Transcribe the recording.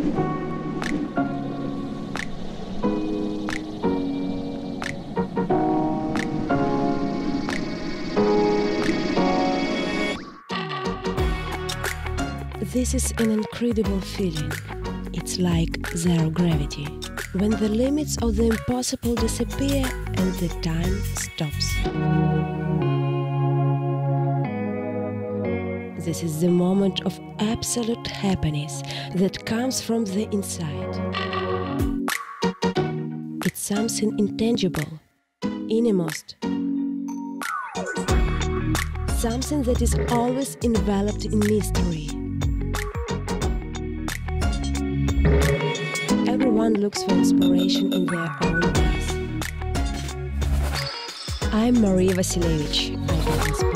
This is an incredible feeling. It's like zero gravity, when the limits of the impossible disappear and the time stops. This is the moment of absolute happiness that comes from the inside. It's something intangible, innermost. Something that is always enveloped in mystery. Everyone looks for inspiration in their own ways. I'm Maria Vasilevich. I get inspired.